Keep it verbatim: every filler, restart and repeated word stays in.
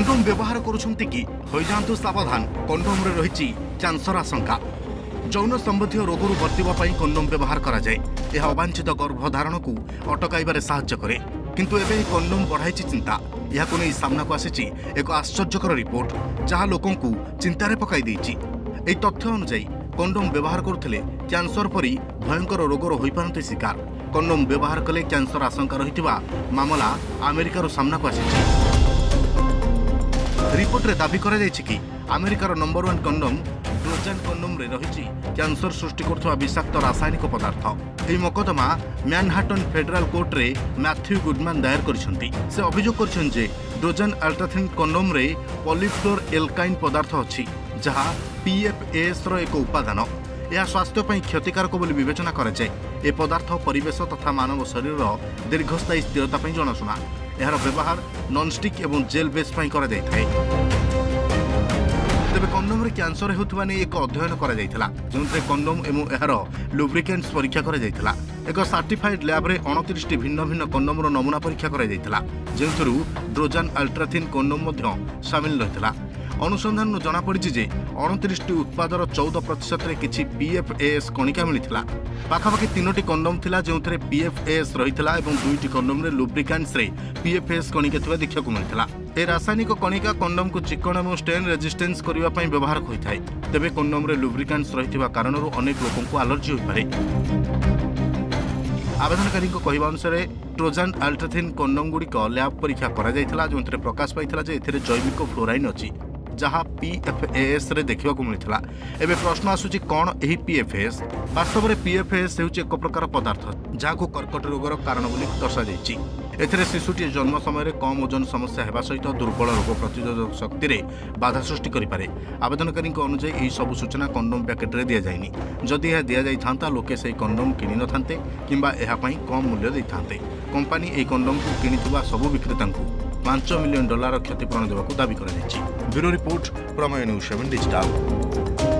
Condom व्यवहार करुछंती कि होई जांतु सावधान कंडोम रे रहिछि कैंसर आशंका जौन संबंधी रोगरू बर्तिबा पई कंडोम व्यवहार करा जाय यह अवांछित गर्भधारण को अटकाइबारे साहाय्य करे किंतु एबे कंडोम बढ़ाइछि चिंता यह को नै सामना को आसीछि एक आश्चर्यकर रिपोर्ट जहां लोकन को चिंतारे पकाई दैछि एई तथ्य अनुसार कंडोम व्यवहार करुथिले कैंसर परी भयंकर रोगर होई पारंते शिकार कंडोम व्यवहार कले कैंसर आशंका रहितबा मामला अमेरिकार सामना को आसीछि रिपोर्ट रे दाबी करा जायछि कि अमेरिकार number one condom Trojan condom रे रहिछि कैंसर सृष्टि करथवा विषाक्त रासायनिक पदार्थ एही मकदमा मैनहाटन फेडरल कोर्ट रे मैथ्यू गुडमैन दायर करिसंती से अभियोग करिसन जे ट्रोजन अल्ट्राथिन कंडोम रे पॉलीफ्लोर एल्काइन पदार्थ अछि जहा पीएफएस रो एक उपादान यह स्वास्थ्य पई क्षतिकारक बोली विवेचना करा जाय ए पदार्थ परिवेश तथा मानव शरीर दीर्घस्थायी स्थिरता पई जनाशुना यार व्यवहार नॉनस्टिक एवं जेल बेस पई करा जाय थाए तेबे कंडोम रे कैंसर हेउथवा नै एक अध्ययन करा जायथिला जोंथे कंडोम एवं यार लुब्रिकेंट्स परीक्षा करा जायथिला एक सर्टिफाइड लैब रे उनतीस टी भिन्न भिन्न कंडोम रो नमूना परीक्षा करा जायथिला जेंथरु ट्रोजन अल्ट्राथिन कंडोम मध्य शामिल रहिथिला अनुसंधान जना पड़ी जे उनतीस टी उत्पादर चौदह प्रतिशत रे किछि पीएफएस कणिका मिलिथिला पाखापाखि तीनोटी कंडोम थिला जोंथरे पीएफएस रहिथिला एवं दुईटी कंडोम रे लुब्रिकेंट्स रे पीएफएस कणिका थिबा देखिया को मिलिथिला ए रासायनिक कणिका कंडोम को चिकन एवं स्टेन रेजिस्टेंस करिवा पई व्यवहार होइथाय तबे कंडोम रे लुब्रिकेंट्स रहिथिबा कारणरू अनेक लोकन को एलर्जी होई पारे आवेदनकारी कहवा अनुसार ट्रोजन अल्ट्राथिन कंडोम गुड़िक लैब परीक्षा करा जायथिला जोंथरे प्रकाश पाइथिला जे एथिरे जैविक फ्लोराइन अछि जहाँ पीएफएस रे देखा मिलता एवं प्रश्न आसूची कौन यही पीएफएस वास्तव में पीएफएस होउछि एक प्रकार पदार्थ जहाँ को कर्कट रोगर कारण बोली दर्शा जाइछि एथिरे शिशुटी जन्म समय कम ओजन समस्या हेबा सहित दुर्बल रोग प्रतिरोधक शक्ति रे बाधा सृष्टि करिपारे आवेदनकारी अनुसार यही सब सूचना कंडोम पैकेट रे दिया जायनि जदि यह दिया जाइथांता लोके से कंडोम किनि न थांते किंबा एहा पई कम मूल्य दैथांते कंपनी ए कंडोम को किनिथुवा सब विक्रेता को पांच मिलियन डॉलर क्षतिपूरण देवाक दाबी करा जायछि bureau report Prameya news seven digital.